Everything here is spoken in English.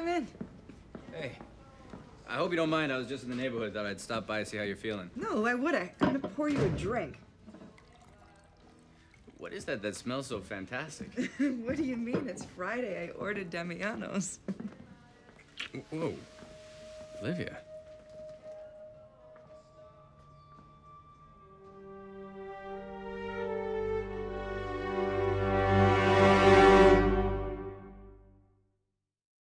Come in. Hey. I hope you don't mind. I was just in the neighborhood. Thought I'd stop by and see how you're feeling. No, why would I? I'm gonna pour you a drink. What is that smells so fantastic? What do you mean? It's Friday. I ordered Damiano's. Whoa. Olivia.